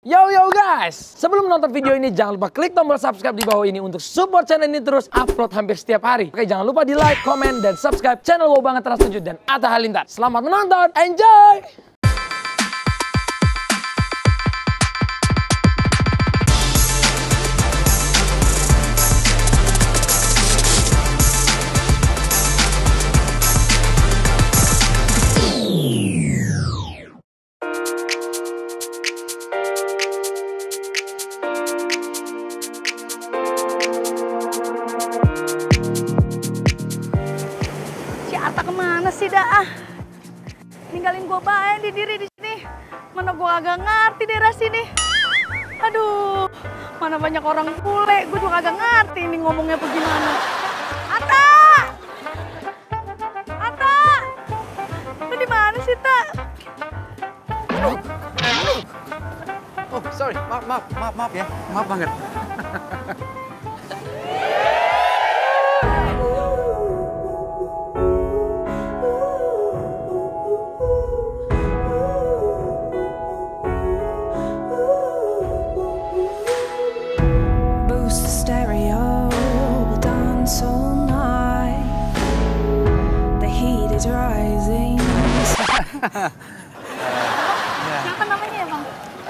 Yo guys, sebelum nonton video ini jangan lupa klik tombol subscribe di bawah ini untuk support channel ini terus upload hampir setiap hari. Oke, jangan lupa di like, comment, dan subscribe channel Wow Banget Trans 7 dan Atta Halilintar. Selamat menonton, enjoy! Kemana sih dah? Ninggalin gua bae di diri di sini. Mana gua agak ngerti daerah sini. Aduh, mana banyak orang bule. Gua juga agak ngerti ini ngomongnya bagaimana. Atta! Atta! Lu di mana sih, Ta? Oh, sorry. Maaf ya. Maaf banget. Siapa namanya ya, Bang?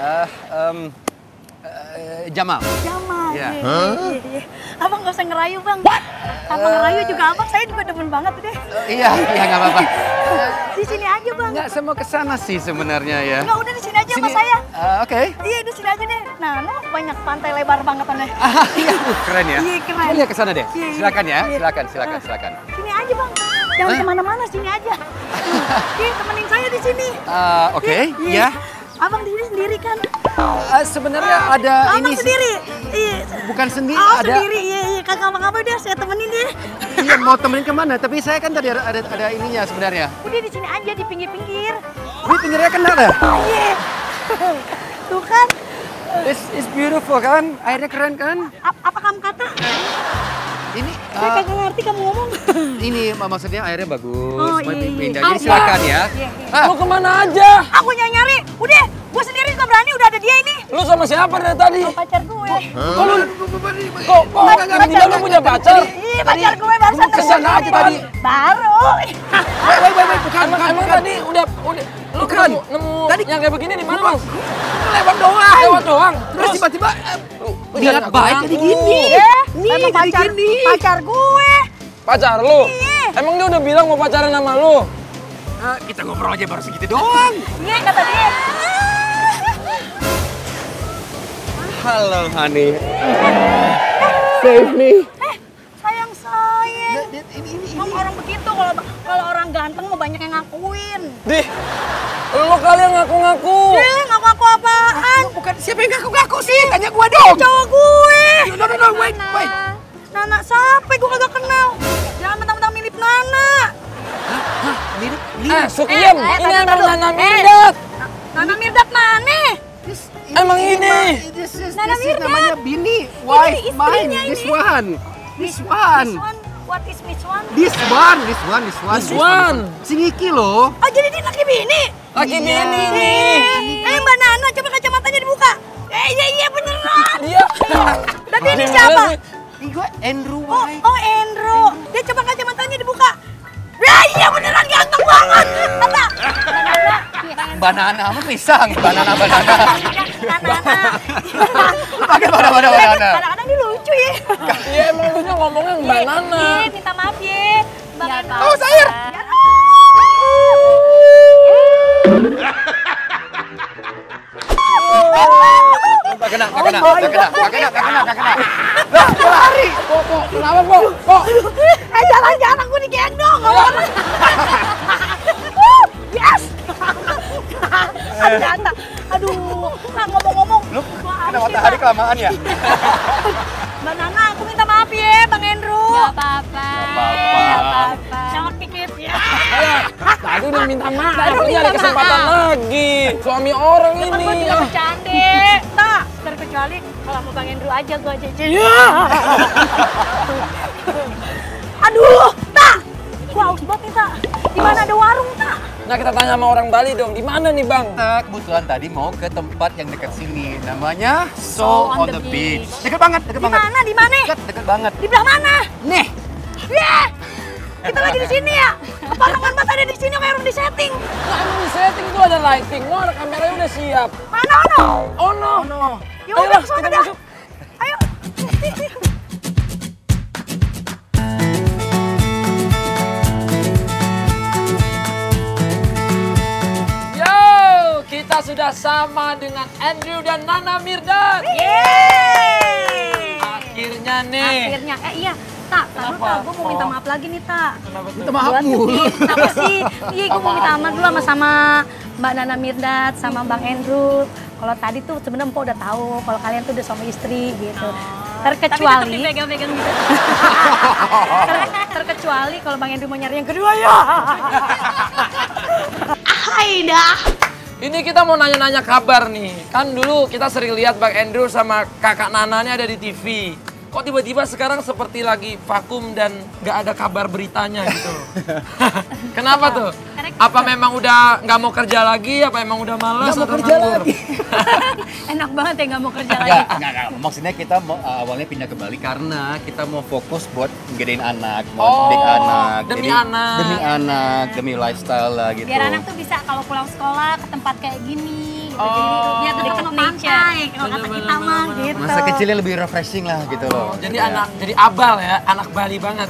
Jamal. Jamal. Iya. Iya. Abang gak usah ngerayu, Bang. Abang ngerayu juga abang, saya juga demen banget deh. Iya, nggak apa-apa. Di sini aja, Bang. Nggak, saya mau ke sana sih sebenarnya ya. Nggak, udah di sini aja sama saya. Oke. Iya, di sini aja deh. Nah, lu banyak pantai lebar banget aneh. Iya, keren ya. Iya, keren. Mau lihat ke sana deh. Iya, Silakan ya. iya. Silakan. Sini aja, Bang. Jangan kemana-mana, sini aja. Iya, temenin saya di sini. Oke, ya. Abang di sini sendiri kan? Sebenarnya ada Abang ini sendiri? Iya. Bukan sendiri, Oh, ada. sendiri, iya. Kakak abang apa udah saya temenin deh. Iya, mau temenin kemana? Tapi saya kan tadi ada ininya sebenarnya. Udah di sini aja, di pinggir-pinggir. Ini pinggirnya kan ada. Iya. Tuh kan. It's beautiful kan? Airnya keren kan? Apa kamu kata? Ini Saya kagak ngerti kamu ngomong. ini maksudnya airnya bagus, Oh, mau iya. pindah. Jadi silakan ya. Iya. Lu kemana aja? Aku nyari. Udah, gue sendiri juga berani. Udah ada dia ini. Lu sama siapa dari tadi? Pacar gue. Kok lu tiba-tiba lu punya pacar? Iya, pacar gue barusan Kesana aja tadi. Baru. Wait, bukan. Emang tadi udah lu Bukan. nemu Tadi- yang kayak begini di mana, Bang? Lewat doang. Lewat doang. Terus tiba-tiba Lihat baik jadi gini. Iya. Nih, Emang jadi gini. pacar gue. Pacar lu? Iya. Emang dia udah bilang mau pacaran sama lu? Kita ngobrol aja baru segitu doang. Iya, kata dia. Halo, honey. Save me. Sayang saya. Ini. Emang orang begitu kalau orang ganteng mau banyak yang ngakuin. Di, lu kali yang ngaku-ngaku. Ngaku-ngaku apaan? Bukan siapa yang ngaku-ngaku sih? Tanya gua dong. Cowok gue. No, wait. Nana siapa? Gue kagak kenal. Jangan mentang-mentang mirip Nana. Mirip. Sukiem, ini emang taruh. Nana Mirdat. Nana Mirdat mana? Emang ini. Nana Mirdat. Namanya Bini. Wife mine. istrinya This ini. one. This one. What is this one? This one. Si Ngiki loh. Oh, jadi dia laki bini? Laki Iya. bini nih. Mbak Nana, coba kacamatanya dibuka. Iya beneran. Dia. Berarti ini Gimana siapa? sih? Ini gue Andrew Oh, White. Andrew. Dia coba kacamatanya dibuka. Ya, iya beneran ganteng banget. Kata. Banana apa pisang? Banana. Nana. Pakai banana. Kadang-kadang dia lucu ya. Iya emang lu ngomongnya Mbak Nana. Iya, minta maaf ya. Bang Andrew. Oh, saya. Gak kena. Lah, dia lari. Kenapa, Kok? Jangan aku digendong. Yes. Ternyata. Aduh, ngomong-ngomong. Lu kena matahari kelamaan ya? Mbak Nana, aku minta maaf ya, Bang Andrew. Gak apa-apa. Jangan dikit ya. Tadi udah minta maaf, ini ada kesempatan lagi. Suami orang Gue ini. juga bercanda. Tak, terkecuali kalau mau Bang Andrew aja gue aja. Aduh, Tak. Gua haus banget nih, Tak. Di mana ada warung, Tak? Nah kita tanya sama orang Bali dong, di mana nih Bang? Kebetulan tadi mau ke tempat yang dekat sini. Namanya Soul on the Beach. Dekat banget, dekat banget. Di mana? Di mana? Dekat banget. Di belah mana? Nih. Yeah! Kita lagi di sini ya? Pandangan mata ada di sini kayak orang di setting. Nah, emang di setting tuh ada lighting, no, ada kameranya udah siap. Mana Ono? Oh no. Ya Ayolah, udah, kesana kita dah. masuk. Ayo. Yo, kita sudah sama dengan Andrew dan Nana Mirdad. Yeay! Akhirnya nih. Akhirnya, iya. Tak, taruh Kenapa? Tak, gue mau minta Oh. maaf lagi nih, Tak. Kenapa tuh? Minta maaf mulu. Apa sih? Iya, gue mau minta maaf dulu sama Mbak Nana Mirdad, sama Bang Andrew. Kalau tadi tuh sebenarnya Mpok udah tahu kalau kalian tuh udah suami istri gitu. Terkecuali dipegang-pegang gitu. terkecuali kalau Bang Andrew mau nyari yang kedua ya. Hai dah. Ini kita mau nanya-nanya kabar nih. Kan dulu kita sering lihat Bang Andrew sama kakak Nananya ada di TV. Kok tiba-tiba sekarang seperti lagi vakum dan nggak ada kabar beritanya gitu. Kenapa tuh? Apa memang udah nggak mau kerja lagi? Apa emang udah malas? Nggak mau atau kerja nganggur? lagi. Enak banget ya nggak mau kerja lagi. Enggak. Maksudnya kita mau awalnya pindah ke Bali karena kita mau fokus buat gedein anak, mau Oh, didik anak. demi Jadi, anak. Demi anak, demi lifestyle lah gitu. Biar anak tuh bisa kalau pulang sekolah ke tempat kayak gini. Gitu. Oh. Jadi biar Deket tetap sama nature. pantai, kalau kata kita mah gitu. Masa kecilnya lebih refreshing lah gitu loh. Jadi Iya. anak, jadi abal ya, anak Bali banget.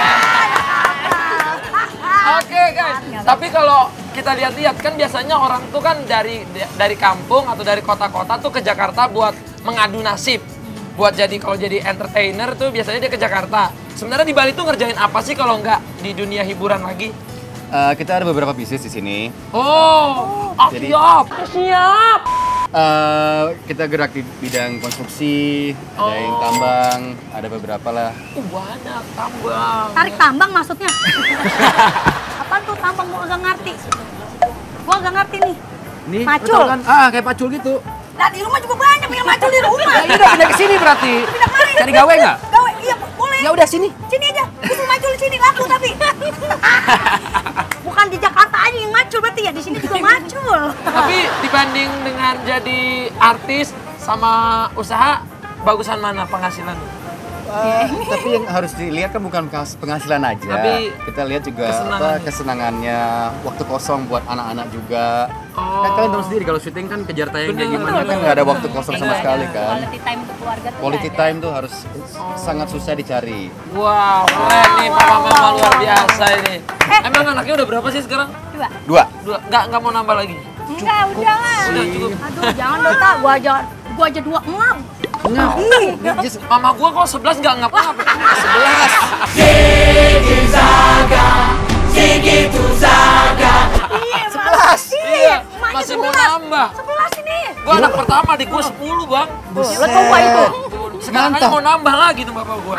Oke guys, tapi kalau kita lihat-lihat kan biasanya orang tuh kan dari kampung atau dari kota-kota tuh ke Jakarta buat mengadu nasib. Buat jadi kalau jadi entertainer tuh biasanya dia ke Jakarta. Sebenarnya di Bali tuh ngerjain apa sih kalau nggak di dunia hiburan lagi? Kita ada beberapa bisnis di sini. Oh, Jadi- siap, siap. Kita gerak di bidang konstruksi, ada yang tambang, ada beberapa lah. Banyak tambang. Tarik tambang maksudnya. Apaan tuh tambang? Gua agak ngerti. Gua agak ngerti nih. Nih, Macul. betul kan? Kayak pacul gitu. Nah di rumah juga banyak yang macul di rumah. Nah, ini udah pindah ke sini berarti. Pindah kemana? Cari gawe nggak? Gawe, iya boleh. Ya udah sini. Sini aja, bisa macul di sini laku tapi. Bukan di Jakarta aja yang macul berarti ya, di sini juga macul. Tapi dibanding dengan jadi artis sama usaha, bagusan mana penghasilan? Tapi yang harus dilihat kan bukan penghasilan aja. Tapi kita lihat juga kesenangannya. kesenangannya, waktu kosong buat anak-anak juga. Oh. Kan kalian tahu sendiri kalau syuting kan kejar tayang kayak Bener, gimana bener. kan nggak ada waktu kosong sama Nggak sekali ada. kan. Quality time untuk keluarga tuh Quality nggak ada. time tuh harus sangat susah dicari. Wow, keren nih papa mama luar biasa ini. Emang anaknya udah berapa sih sekarang? Coba. Dua. Nggak mau nambah lagi? Enggak, udah lah. Udah cukup. Aduh jangan Dota, gua aja 2 ngap. Nah, Mama gua kok 11 nggak ngapa-ngapa. 11. Iya, 11. Iya, emaknya masih mau 11. nambah. 11 ini. Gua anak pertama di gua 10 bang. Lo tau gua itu. Sekarang aja Mantap. mau nambah lagi tuh bapak gua.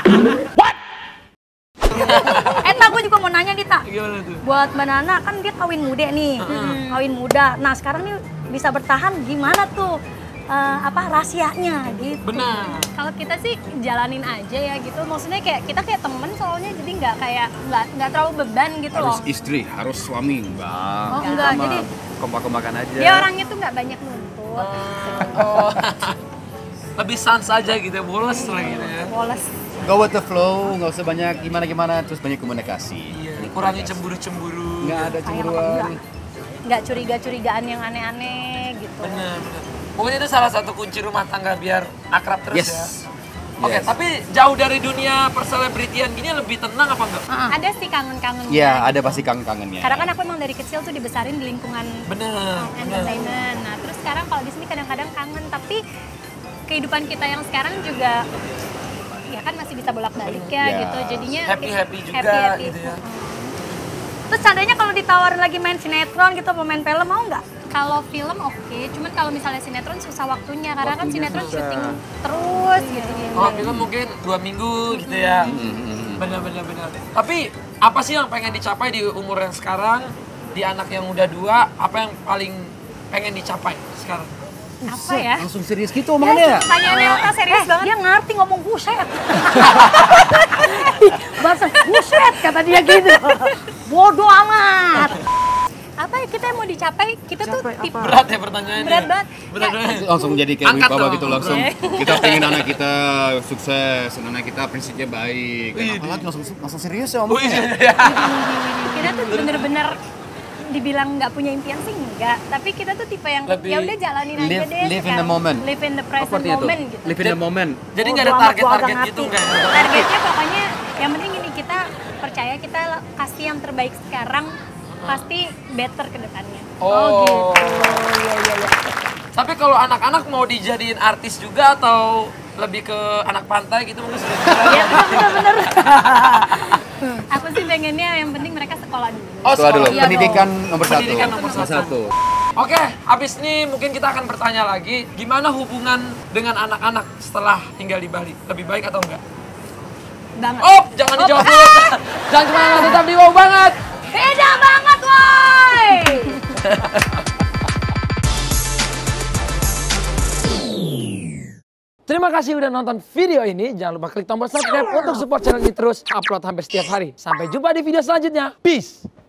Tak gua juga mau nanya nih Tak. Gimana tuh? Buat Mbak Nana kan dia kawin muda nih. Kawin muda. Nah sekarang nih bisa bertahan gimana tuh? Rahasianya gitu. Benar. Kalau kita sih jalanin aja ya gitu. Maksudnya kayak kita kayak temen soalnya jadi nggak terlalu beban gitu loh. Harus istri, harus suami, enggak. Oh, enggak, jadi kompak-kompakan aja. Dia orangnya tuh nggak banyak nuntut. Oh. Lebih sans aja gitu ya, boles lah gitu ya. Poles. Go with the flow, nggak usah banyak gimana-gimana, terus banyak komunikasi. Iya, kurangi cemburu-cemburu. Nggak ada cemburuan. Nggak curiga-curigaan yang aneh-aneh gitu. Benar, benar. Pokoknya itu salah satu kunci rumah tangga biar akrab terus Yes. ya. Oke, Yes. tapi jauh dari dunia perselebritian gini lebih tenang apa enggak? Ada sih kangen-kangen. Iya, ada pasti kangen-kangennya. Karena kan aku emang dari kecil tuh dibesarin di lingkungan Bener, bener. entertainment. Nah, terus sekarang kalau di sini kadang-kadang kangen, tapi kehidupan kita yang sekarang juga ya kan masih bisa bolak-balik ya Ya. gitu. Jadinya Happy-happy juga happy-happy. gitu ya. Terus seandainya kalau ditawarin lagi main sinetron gitu, mau main film mau nggak? Kalau film oke, cuman kalau misalnya sinetron susah waktunya karena kan Waktunya sinetron susah. syuting terus gitu. Kalau film mungkin 2 minggu gitu ya. Bener. Tapi apa sih yang pengen dicapai di umur yang sekarang? Di anak yang udah 2, apa yang paling pengen dicapai sekarang? Apa ya? Langsung serius gitu omongannya. Pertanyaannya apa serius banget? Dia ngerti ngomong buset. Bahasa buset kata dia gitu. Bodoh amat. apa ya kita yang mau dicapai, kita tuh Capai tipe apa? Berat ya pertanyaannya. berat banget. Berat Ya, banget. Langsung jadi kayak Angkat wibawa dong. gitu langsung. Oke. Kita pengen anak kita sukses, anak kita prinsipnya baik. Apalagi langsung serius ya Om. kita tuh bener-bener dibilang nggak punya impian sih enggak, tapi kita tuh tipe yang Lebih ya udah jalanin aja live- deh live in the sekarang. moment. Live in the present Seperti itu. moment gitu. Live in the moment. Jadi Oh, nggak ada gua agak target-target ngerti. gitu kan? Targetnya pokoknya yang penting ini kita percaya kita kasih yang terbaik sekarang, pasti better ke depannya. Oh, Iya, iya, iya. Tapi kalau anak-anak mau dijadiin artis juga atau lebih ke anak pantai gitu mungkin sudah. Ya bener-bener. Aku sih pengennya yang penting mereka sekolah dulu. Oh, Itu dulu. iya Pendidikan dong. nomor satu. Pendidikan nomor satu. Oke, habis ini mungkin kita akan bertanya lagi, gimana hubungan dengan anak-anak setelah tinggal di Bali? Lebih baik atau enggak? Banget. Oh, jangan dijawab dulu. Jangan kemana, tetap di Wow Banget. Beda banget, woi. Terima kasih udah nonton video ini. Jangan lupa klik tombol subscribe untuk support channel ini terus upload hampir setiap hari. Sampai jumpa di video selanjutnya. Peace.